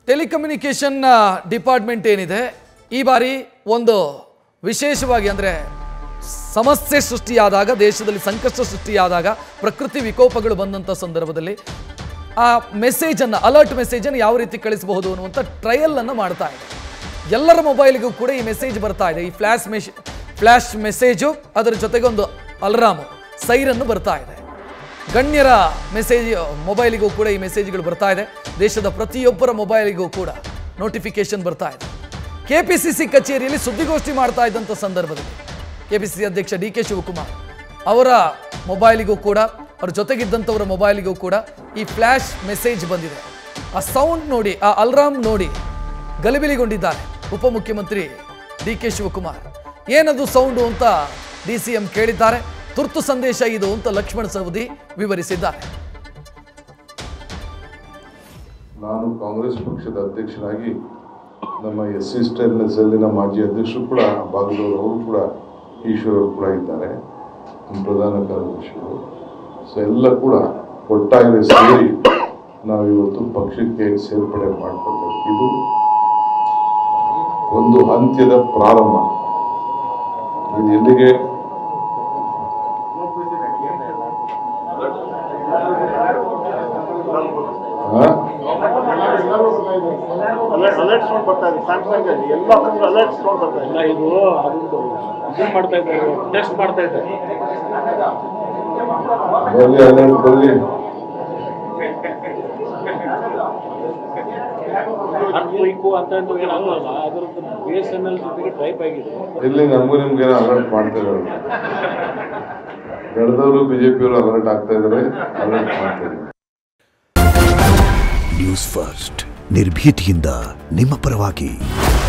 Telecommunication department ಏನಿದೆ ಈ ಬಾರಿ ಒಂದು ವಿಶೇಷವಾಗಿ ಅಂದರೆ ಸಮಸ್ಯೆ ಸೃಷ್ಟಿಯಾದಾಗ, ದೇಶದಲ್ಲಿ ಸಂಕಷ್ಟ ಸೃಷ್ಟಿಯಾದಾಗ, ಪ್ರಕೃತಿ ವಿಕೋಪಗಳು ಬಂದಂಥ ಸಂದರ್ಭದಲ್ಲಿ ಆ ಮೆಸೇಜನ್ನು, ಅಲರ್ಟ್ ಮೆಸೇಜನ್ನು ಯಾವ ರೀತಿ ಕಳಿಸಬಹುದು ಅನ್ನುವಂಥ ಟ್ರಯಲನ್ನು ಮಾಡ್ತಾ ಇದೆ. ಎಲ್ಲರ ಮೊಬೈಲಿಗೂ ಕೂಡ ಈ ಮೆಸೇಜ್ ಬರ್ತಾ ಇದೆ. ಈ ಫ್ಲ್ಯಾಶ್ ಮೆಸೇಜು, ಅದರ ಜೊತೆಗೆ ಒಂದು ಅಲಾರಾಮು, ಸೈರನ್ನು ಬರ್ತಾ ಇದೆ. ಗಣ್ಯರ ಮೆಸೇಜ್ ಮೊಬೈಲಿಗೂ ಕೂಡ ಈ ಮೆಸೇಜ್ಗಳು ಬರ್ತಾ ಇದೆ. ದೇಶದ ಪ್ರತಿಯೊಬ್ಬರ ಮೊಬೈಲಿಗೂ ಕೂಡ ನೋಟಿಫಿಕೇಶನ್ ಬರ್ತಾ ಇದೆ. ಕೆಪಿಸಿಸಿ ಕಚೇರಿಯಲ್ಲಿ ಸುದ್ದಿಗೋಷ್ಠಿ ಮಾಡ್ತಾ ಇದ್ದಂಥ ಸಂದರ್ಭದಲ್ಲಿ ಕೆಪಿಸಿಸಿ ಅಧ್ಯಕ್ಷ ಡಿ ಕೆ ಶಿವಕುಮಾರ್ ಅವರ ಮೊಬೈಲಿಗೂ ಕೂಡ, ಅವ್ರ ಜೊತೆಗಿದ್ದಂಥವರ ಮೊಬೈಲಿಗೂ ಕೂಡ ಈ ಫ್ಲ್ಯಾಶ್ ಮೆಸೇಜ್ ಬಂದಿದೆ. ಆ ಸೌಂಡ್ ನೋಡಿ, ಆ ಅಲಾರಾಮ್ ನೋಡಿ ಗಲಿಬಿಲಿಗೊಂಡಿದ್ದಾರೆ ಉಪಮುಖ್ಯಮಂತ್ರಿ ಡಿ ಕೆ ಶಿವಕುಮಾರ್. ಏನದು ಸೌಂಡು ಅಂತ DCM ಕೇಳಿದ್ದಾರೆ. ತುರ್ತು ಸಂದೇಶ ಇದು ಅಂತ ಲಕ್ಷ್ಮಣ ಸವದಿ ವಿವರಿಸಿದ್ದಾರೆ. ನಾನು ಕಾಂಗ್ರೆಸ್ ಪಕ್ಷದ ಅಧ್ಯಕ್ಷರಾಗಿ ನಮ್ಮ SC ಸ್ಟೇಟ್ನೆಸ್ ಅಲ್ಲಿನ ಮಾಜಿ ಅಧ್ಯಕ್ಷರು ಕೂಡ ಭಾಗದವರು, ಅವರು ಕೂಡ ಈಶ್ವರರು ಕೂಡ ಇದ್ದಾರೆ, ಪ್ರಧಾನ ಕಾರ್ಯದರ್ಶಿಗಳು. ಸೊ ಎಲ್ಲ ಕೂಡ ಒಟ್ಟಾಗಿ ಸೇರಿ ನಾವು ಇವತ್ತು ಪಕ್ಷಕ್ಕೆ ಸೇರ್ಪಡೆ ಮಾಡ್ಕೊಳ್ತೇವೆ. ಇದು ಒಂದು ಹಂತದ ಪ್ರಾರಂಭ. ಇದು ಎಲ್ಲಿಗೆ ಇಲ್ಲಿ ನಮಗೂ ನಿಮ್ಗೆ ಅಲರ್ಟ್ ಮಾಡ್ತಾ ಇದ್ದಾರೆ. ಬೆಳೆದವರು ಬಿಜೆಪಿಯವರು ಅಲರ್ಟ್ ಆಗ್ತಾ ಇದ್ದಾರೆ, ಅಲರ್ಟ್ ಮಾಡ್ತಾ ಇದ್ದಾರೆ. ನ್ಯೂಸ್ ಫಸ್ಟ್, ನಿರ್ಭೀತಿಯಿಂದ ನಿಮ್ಮ ಪರವಾಗಿ.